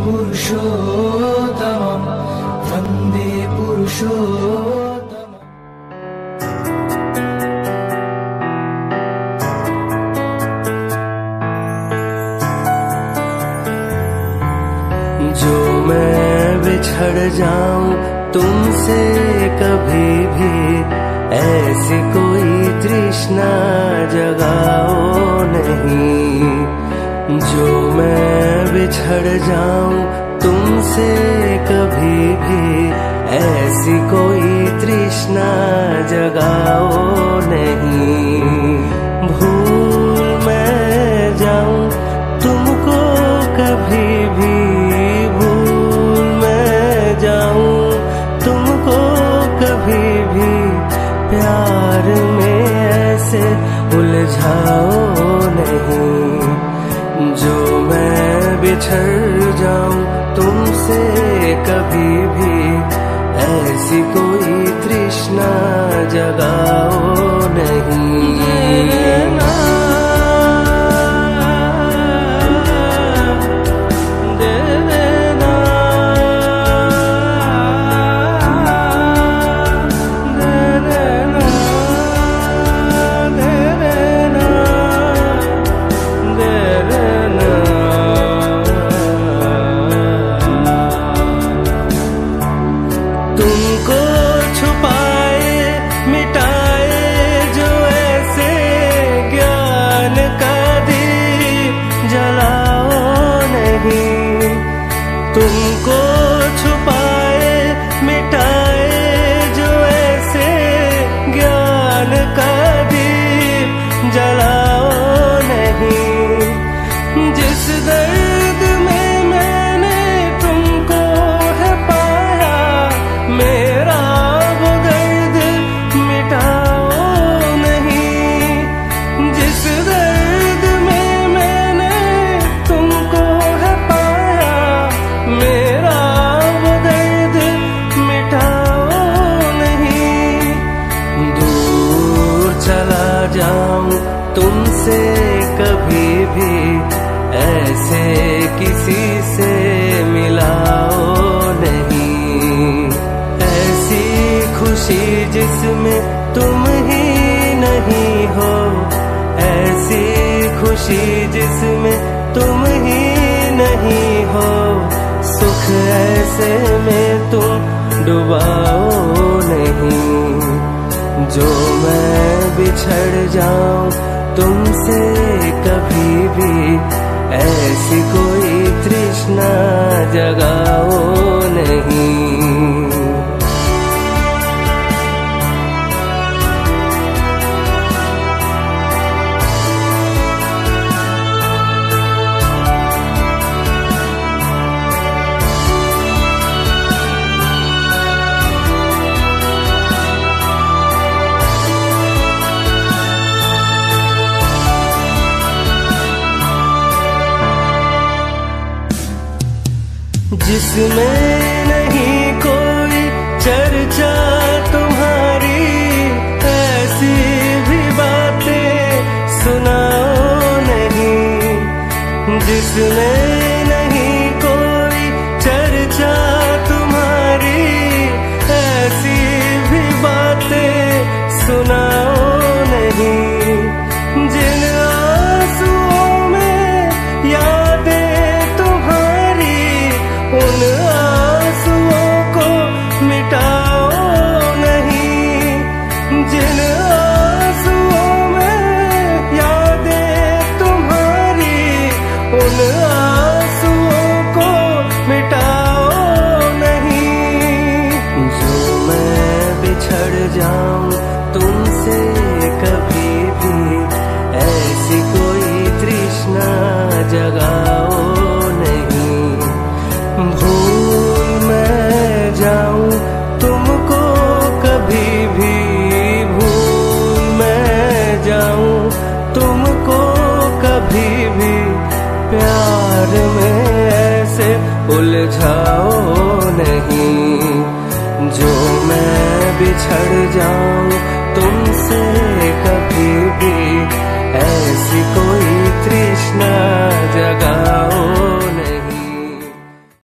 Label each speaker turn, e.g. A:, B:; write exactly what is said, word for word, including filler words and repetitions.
A: पुरुषोत्तमं वन्दे पुरुषोत्तमम्।
B: जो मैं बिछड़ जाऊं तुमसे कभी भी, ऐसी कोई तृष्णा जगाओ नहीं। जो मैं बिछड़ जाऊं तुमसे कभी भी, ऐसी कोई तृष्णा जगाओ नहीं। भूल मैं जाऊं तुमको कभी भी, भूल मैं जाऊं तुमको कभी भी, प्यार में ऐसे उलझाओ नहीं। जो मैं बिछड़ जाऊं तुमसे कभी भी, ऐसी कोई तृष्णा जगाओ नहीं। तुमको छुपाए मिटाए जो ऐसे, ज्ञान का दीप जलाओ नहीं। तुमको छुपाए मिटाए जो ऐसे, ज्ञान का दीप जलाओ नहीं। जिस दर्द में मैंने तुमको है पाया, मेरा वो दर्द मिटाओ नहीं। जिस दर्द में मैंने तुमको है पाया, मेरा वो दर्द मिटाओ नहीं। दूर चला जाऊं तुमसे कभी भी, ऐसे किसी से मिलाओ नहीं। ऐसी खुशी जिसमें तुम ही नहीं हो, ऐसी खुशी जिसमें तुम ही नहीं हो, सुख ऐसे में तुम डुबाओ नहीं। जो मैं बिछड़ जाऊं तुमसे कभी भी, ऐसी कोई तृष्णा जगाओ नहीं। जिसमें नहीं कोई चर्चा तुम्हारी, ऐसी भी बातें सुनाओ नहीं। जिसमें नहीं कोई चर्चा तुम्हारी, ऐसी भी बातें सुनाओ नहीं। जिन आंसुओं में यादें तुम्हारी, उन आंसुओं को मिटाओ नहीं। जिन आंसुओं में यादें तुम्हारी, उन आंसुओं को मिटाओ नहीं। जो मैं बिछड़ जाऊं तुमसे कभी भी, ऐसी कोई तृष्णा जगाओ नहीं। भूल मैं जाऊं तुमको कभी भी, भूल मैं जाऊं तुमको कभी भी, प्यार में ऐसे उलझाओ नहीं। जो मैं बिछड़ जाऊं तुमसे कभी भी, ऐसी कोई तृष्णा जगा